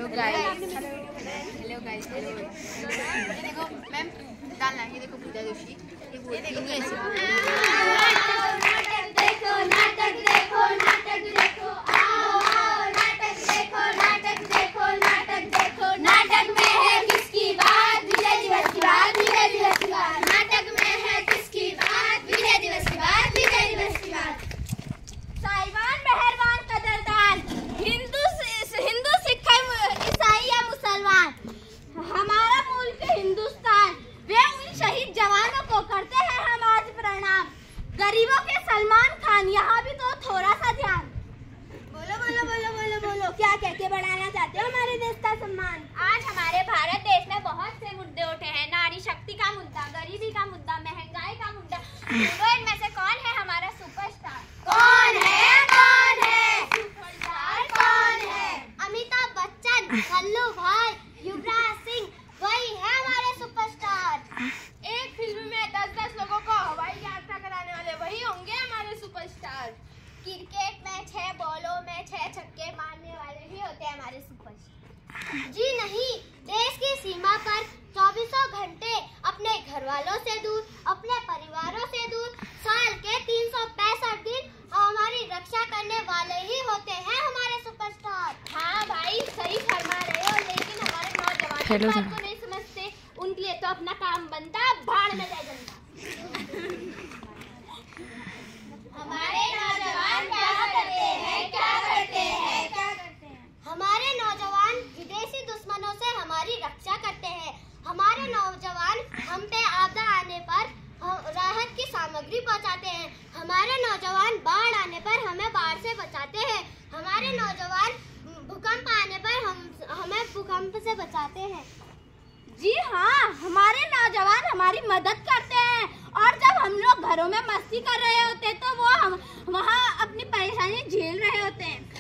Hello guys ये देखो ma'am डालना, ये देखो पूजा जोशी, ये बोलती नहीं ऐसे। देखो नाटक देखो नाटक देखो, आओ आओ नाटक देखो नाटक देखो नाटक देखो। नाटक में है किसकी बात, विजय दिवस की बात, विजय दिवस की बात। नाटक में है किसकी बात, विजय दिवस की बात, विजय दिवस की बात। साहिबान मेहरबान कदरदान, हिंदू सिख ईसाई या मुसलमान, हमारा मुल्क हिंदुस्तान, वे उन शहीद जवानों को करते हैं हम आज प्रणाम। गरीबों के सलमान खान, यहाँ भी तो थोड़ा सा ध्यान। बोलो बोलो बोलो बोलो बोलो, क्या कह के बढ़ाना चाहते हो हमारे देश का सम्मान? आज हमारे भारत देश में बहुत से मुद्दे उठे हैं, नारी शक्ति का मुद्दा, गरीबी का मुद्दा, महंगाई का मुद्दा। इनमें से कौन है हमारा सुपरस्टार? कौन है सुपरस्टार कौन है? अमिताभ बच्चन, कल्लू भाई, युवराज सिंह, वही है हमारे सुपरस्टार। एक फिल्म में 10-10 लोगों को हवाई यात्रा कराने वाले वही होंगे हमारे सुपरस्टार। क्रिकेट में 6 बॉलों में 6 छक्के मारने वाले ही होते हैं हमारे सुपरस्टार। जी नहीं, देश की सीमा पर 24 घंटे अपने घर वालों से दूर, अपने परिवारों से दूर, साल के 365 दिन हमारी रक्षा करने वाले ही होते हैं हमारे सुपरस्टार। हाँ भाई सही फरमा रहे हो, लेकिन हमारे नौजवान इस बात को नहीं समझते। उनके लिए तो अपना काम बनता, भाड़ में जाए जनता। हमारे नौजवान क्या करते हैं, क्या करते हैं, क्या करते हैं? हमारे नौजवान विदेशी दुश्मनों से हमारी रक्षा करते हैं। हमारे नौजवान हम पे आपदा आने पर राहत की सामग्री पहुंचाते हैं। हमारे नौजवान बाढ़ आने पर हमें बाढ़ से बचाते हैं। हमारे नौजवान भूकंप आने पर हमें भूकंप से बचाते हैं। जी हाँ, हमारे नौजवान हमारी मदद करते हैं, और जब हम लोग घरों में मस्ती कर रहे होते हैं तो वो हम वहाँ अपनी परेशानी झेल रहे होते हैं।